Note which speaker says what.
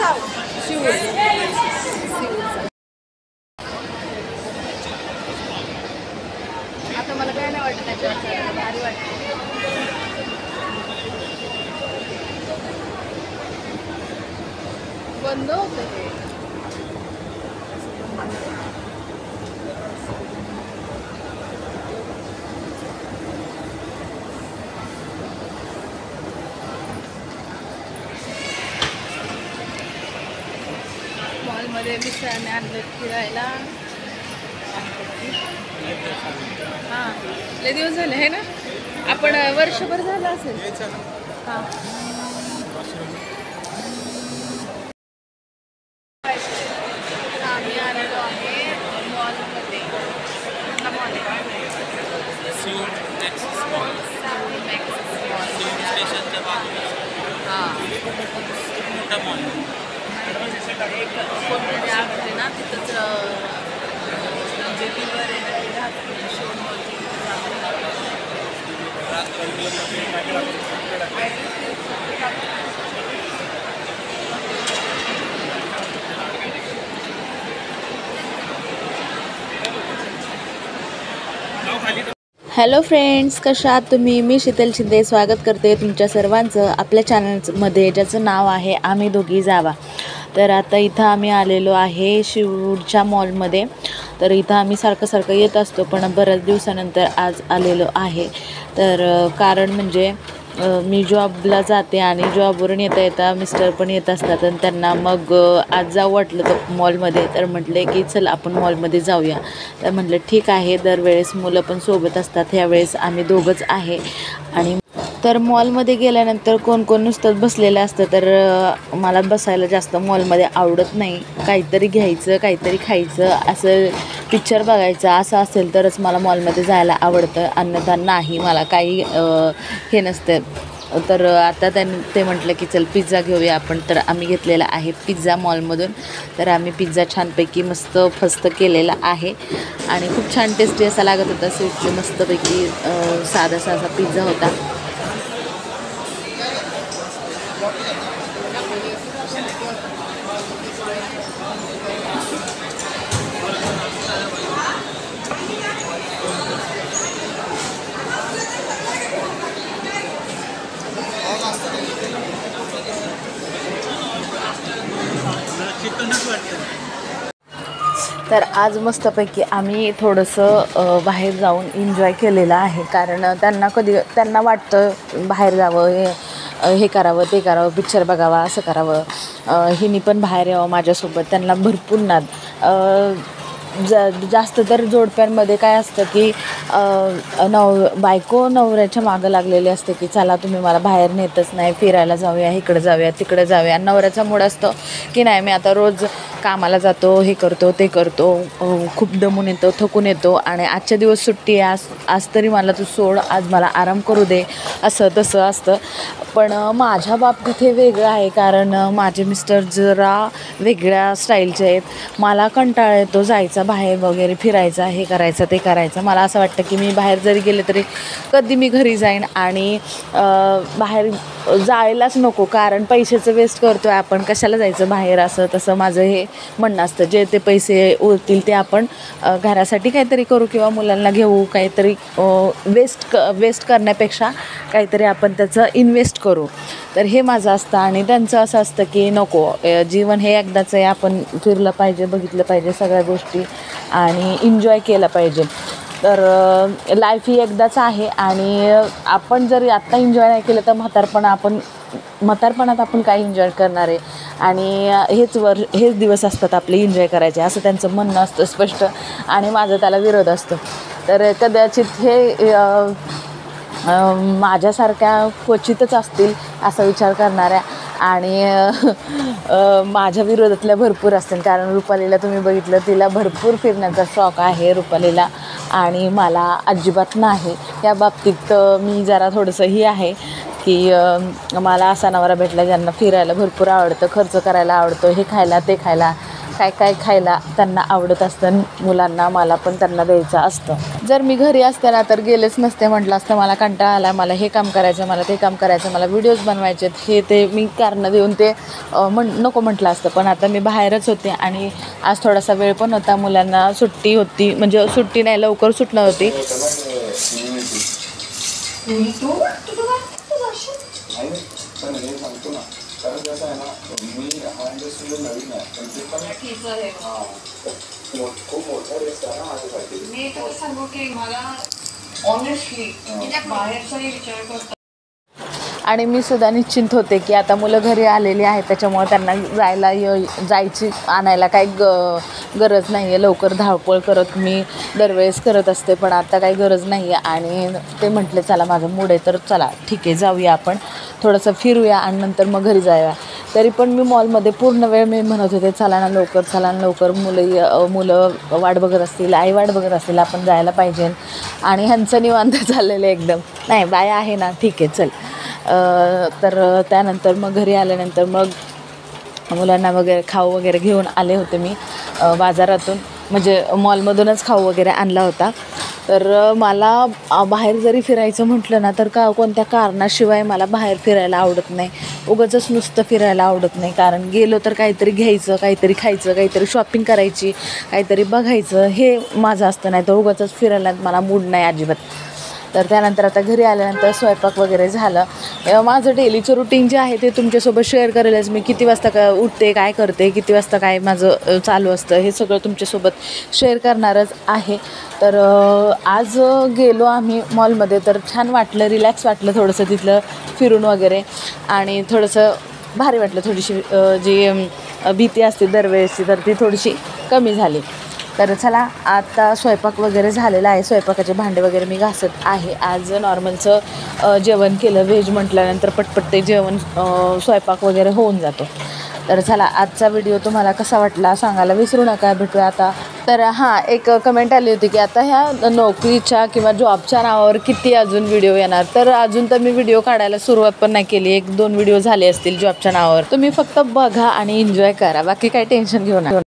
Speaker 1: आता मला काय नाही वाटत त्याच्यावर भारी वाटतं. बंद होतं ते. मॉलमध्ये मित्रांनी आणलं फिरायला. हां लय दिवस झाले आहे ना, आपण वर्षभर झालं असेल. हां आम्ही आलेलो आहे मॉलमध्ये. मॉल एक कोणतरी आहे ना तिथंच जे लिव्हर आहे ना ते राहतं शोरूमवरती. हॅलो फ्रेंड्स, कशा आहात तुम्ही? मी शीतल शिंदे स्वागत करते तुमच्या सर्वांचं आपल्या चॅनलमध्ये, ज्याचं नाव आहे आम्ही दोघी जावा. तर आता इथं आम्ही आलेलो आहे शिवूरच्या मॉलमध्ये. तर इथं आम्ही सारखं येत असतो, पण बऱ्याच दिवसानंतर आज आलेलो आहे. तर कारण म्हणजे मी जॉबला जाते आणि जॉबवरून येता मिस्टर पण येत असतात आणि त्यांना मग आज जाऊ वाटलं तर मॉलमध्ये. तर म्हटले की चल आपण मॉलमध्ये जाऊया. तर म्हटलं ठीक आहे, दरवेळेस मुलं पण सोबत असतात, ह्यावेळेस आम्ही दोघंच आहे. आणि तर मॉलमध्ये गेल्यानंतर कोण नुसतं बसलेलं असतं, तर मला बसायला जास्त मॉलमध्ये आवडत नाही. काहीतरी घ्यायचं, काहीतरी खायचं, असं पिक्चर बघायचं असं असेल तरच मला मॉलमध्ये जायला आवडतं, अन्यथा नाही मला काही हे नसतं. तर आता ते म्हटलं की चल पिझ्झा घेऊया आपण. तर आम्ही घेतलेला आहे पिझ्झा मॉलमधून. तर आम्ही पिझ्झा छानपैकी मस्त फस्त केलेला आहे आणि खूप छान टेस्टी असा लागत होता. स्वीटची मस्तपैकी साधा पिझ्झा होता. तर आज मस्तपैकी आम्ही थोडंसं बाहेर जाऊन एन्जॉय केलेलं आहे. कारण त्यांना वाटतं बाहेर जावं, हे करावं ते करावं, पिक्चर बघावा, असं करावं, हिनी पण बाहेर यावं माझ्यासोबत. त्यांना भरपूर नाद. जास्त तर जोडप्यांमध्ये काय असतं की बायको नवऱ्याच्या मागं लागलेली असते की चला तुम्ही मला बाहेर नेतच नाही, फिरायला जाऊया, इकडं जाऊया तिकडं जाऊया. नवऱ्याचा मूड असतो की नाही मी आता रोज कामाला जातो, हे करतो ते करतो, खूप दमून येतो, थकून येतो आणि आजच्या दिवस सुट्टी आहे, आज तरी मला तू सोड, आज मला आराम करू दे, असं तसं असतं. पण माझ्या बाबतीत हे वेगळं आहे. कारण माझे मिस्टर जरा वेगळ्या स्टाईलचे आहेत. मला कंटाळा येतो जायचा बाहेर वगैरे, फिरायचा, हे करायचं ते करायचं. मला असं वाटतं की मी बाहेर जरी गेले तरी कधी मी घरी जाईन आणि बाहेर जायलाच नको, कारण पैशाचं वेस्ट करतो आहे आपण, कशाला जायचं बाहेर, असं तसं माझं हे म्हणणं असतं. जे ते पैसे उरतील ते आपण घरासाठी काहीतरी करू किंवा मुलांना घेऊ, काहीतरी वेस्ट करण्यापेक्षा काहीतरी आपण त्याचं इन्व्हेस्ट करू. तर हे माझं असतं. आणि त्यांचं असं असतं की नको, जीवन हे एकदाचं आहे, आपण फिरलं पाहिजे, बघितलं पाहिजे सगळ्या गोष्टी आणि एन्जॉय केलं पाहिजे. तर लाईफ ही एकदाच आहे आणि आपण जर आत्ता एन्जॉय नाही केलं तर म्हातारपणात आपण काय एन्जॉय करणार आहे. आणि हेच दिवस असतात आपले एन्जॉय करायचे, असं त्यांचं म्हणणं असतं स्पष्ट. आणि माझं त्याला विरोध असतो. तर कदाचित हे माझ्यासारख्या क्वचितच असतील असा विचार करणाऱ्या, आणि माझ्या विरोधातल्या भरपूर असतील. कारण रुपालीला तुम्ही बघितलं, तिला भरपूर फिरण्याचा शौक आहे रुपालीला, आणि मला अजिबात नाही. या बाबतीत मी जरा थोडंसं ही आहे की मला असा नवरा भेटला ज्यांना फिरायला भरपूर आवडतं, खर्च करायला आवडतो, हे खायला ते खायला, काय काय खायला त्यांना आवडत असतं मुलांना, मला पण त्यांना द्यायचं असतं. जर मी घरी असते ना तर गेलेच नसते, म्हटलं असतं मला कंटाळा आला, मला हे काम करायचं, मला ते काम करायचं, मला व्हिडिओज बनवायचे, हे ते मी कारणं देऊन ते नको म्हटलं असतं. पण आता मी बाहेरच होते आणि आज थोडासा वेळ पण होता, मुलांना सुट्टी होती, म्हणजे सुट्टी नाही, लवकर सुटणार होती. आणि मी सुद्धा निश्चिंत होते की आता मुलं घरी आलेली आहेत, त्याच्यामुळे त्यांना जायची आणायला काही गरज नाही आहे. लवकर धावपळ करत मी दरवेळेस करत असते, पण आता काही गरज नाही आहे. आणि ते म्हटले चला माझं मूड आहे तर चला ठीक आहे जाऊया, आपण थोडंसं फिरूया आणि नंतर मग घरी जाऊया. तरी पण मी मॉलमध्ये पूर्ण वेळ मी म्हणत होते चला ना लवकर, चला ना लवकर, मुलं वाट बघत असतील, आई वाट बघत असतील, आपण जायला पाहिजे. आणि ह्यांचं निवांत चाललेलं एकदम, नाही बाय आहे ना ठीक आहे चल. तर त्यानंतर मग घरी आल्यानंतर मग मुलांना वगैरे खाऊ वगैरे घेऊन आले होते मी बाजारातून, म्हणजे मॉलमधूनच खाऊ वगैरे आणला होता. तर मला बाहेर जरी फिरायचं म्हटलं ना तर कोणत्या कारणाशिवाय मला बाहेर फिरायला आवडत नाही, उगाचच नुसतं फिरायला आवडत नाही. कारण गेलो तर काहीतरी घ्यायचं, काहीतरी खायचं, काहीतरी शॉपिंग करायची, काहीतरी बघायचं, हे माझं असतं. नाही तर उगाचच फिरायला मला मूड नाही अजिबात. तर त्यानंतर आता घरी आल्यानंतर स्वयंपाक वगैरे झालं. माझं डेलीचं रुटीन जे आहे ते तुमच्यासोबत शेअर करेलच मी, किती वाजता उठते, काय करते, किती वाजता काय माझं चालू असतं, हे सगळं तुमच्यासोबत शेअर करणारच आहे. तर आज गेलो आम्ही मॉलमध्ये, तर छान वाटलं, रिलॅक्स वाटलं थोडंसं तिथलं फिरून वगैरे, आणि थोडंसं भारी वाटलं. थोडीशी जी भीती असते दरवेळेसची तर ती थोडीशी कमी झाली. तर चला आता स्वयंपाक वगैरे झालेला आहे, स्वयंपाकाचे भांडे वगैरे मी घासत आहे. आज नॉर्मलचं जेवण केलं, व्हेज म्हटल्यानंतर पटपट ते जेवण स्वयंपाक वगैरे होऊन जातो. तर चला आजचा व्हिडिओ तुम्हाला कसा वाटला सांगायला विसरू नका. भेटूया आता. तर हां, एक कमेंट आली होती की आता ह्या नोकरीच्या किंवा जॉबच्या नावावर किती अजून व्हिडिओ येणार. तर अजून तर मी व्हिडिओ काढायला सुरुवात पण नाही केली, 1-2 व्हिडिओ झाले असतील जॉबच्या नावावर. तुम्ही फक्त बघा आणि एन्जॉय करा, बाकी काही टेन्शन घेऊ नका.